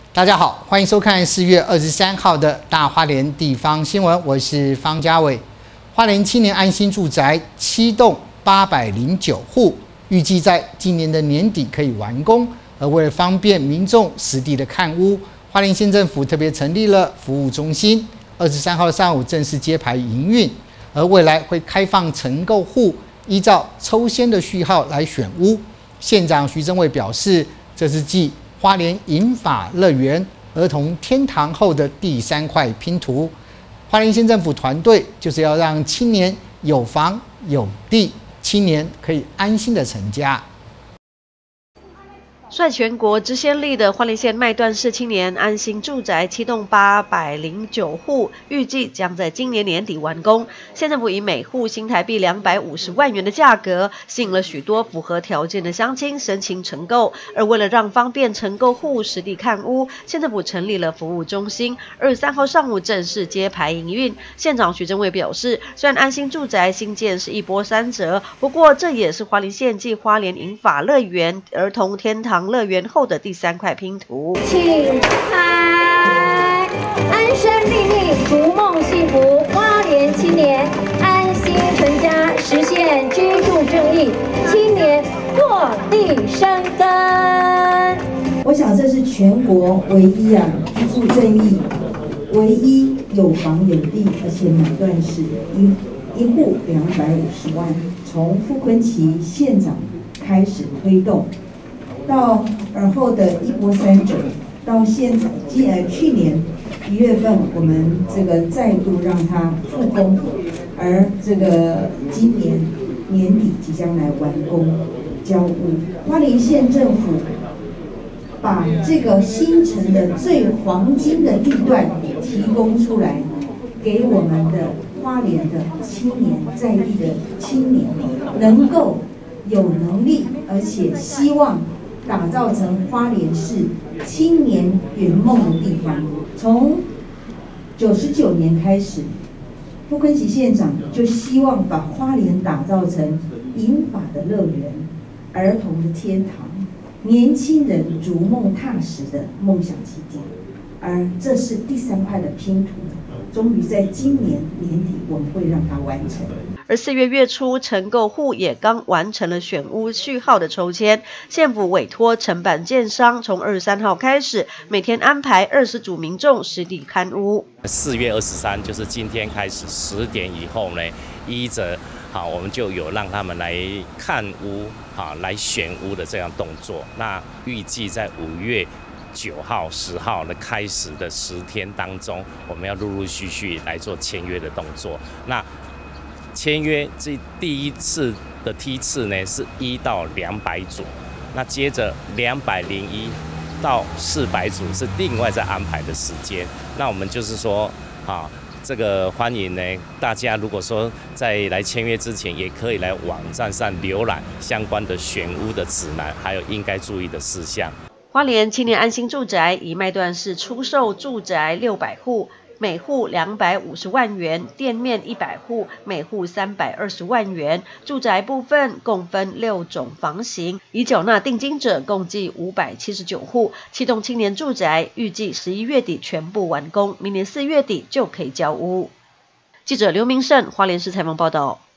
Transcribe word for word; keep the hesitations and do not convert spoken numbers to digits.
大家好，欢迎收看四月二十三号的大花莲地方新闻，我是方家伟。花莲青年安心住宅七栋八百零九户，预计在今年的年底可以完工。而为了方便民众实地的看屋，花莲县政府特别成立了服务中心，二十三号上午正式揭牌营运。而未来会开放承购户依照抽签的序号来选屋。县长徐正伟表示，这是继花莲银发乐园、儿童天堂后的第三块拼图。花莲县政府团队就是要让青年有房有地，青年可以安心的成家。 率全国之先例的花莲县麦段市青年安心住宅七栋八百零九户，预计将在今年年底完工。县政府以每户新台币两百五十万元的价格，吸引了许多符合条件的乡亲申请承购。而为了让方便承购户实地看屋，县政府成立了服务中心，二十三号上午正式揭牌营运。县长徐正伟表示，虽然安心住宅新建是一波三折，不过这也是花莲县继花莲银发乐园、儿童天堂乐园后的第三块拼图， 请拍，安身立命，逐梦幸福。花莲青年安心成家，实现居住正义，青年落地生根。 我想这是全国唯一啊，居住正义，唯一有房有地，而且买断是一一户两百五十万，从傅昆萁县长开始推动。到而后的一波三折，到现在，今呃去年一月份，我们这个再度让它复工，而这个今年年底即将来完工交屋。花莲县政府把这个新城的最黄金的地段提供出来，给我们的花莲的青年在地的青年，能够有能力，而且希望打造成花莲市青年圆梦的地方。从九十九年开始，傅昆萁县长就希望把花莲打造成银发的乐园、儿童的天堂、年轻人逐梦踏实的梦想基地。而这是第三块的拼图，终于在今年年底我们会让它完成。 而四月月初，承购户也刚完成了选屋序号的抽签，县府委托承办建商，从二十三号开始，每天安排二十组民众实地看屋。 四月二十三就是今天开始，十点以后呢，依着好，我们就有让他们来看屋，好，来选屋的这样动作。那预计在五月九号、十号的开始的十天当中，我们要陆陆续续来做签约的动作。那签约这第一次的梯次呢，是一到两百组，那接着两百零一到四百组是另外再安排的时间。那我们就是说，啊，这个欢迎呢，大家如果说在来签约之前，也可以来网站上浏览相关的选屋的指南，还有应该注意的事项。 花莲青年安心住宅以麦段市出售住宅六百户。每户两百五十万元，店面一百户，每户三百二十万元。住宅部分共分六种房型，已缴纳定金者共计五百七十九户。七栋青年住宅预计十一月底全部完工，明年四月底就可以交屋。记者刘明胜，花莲市采访报道。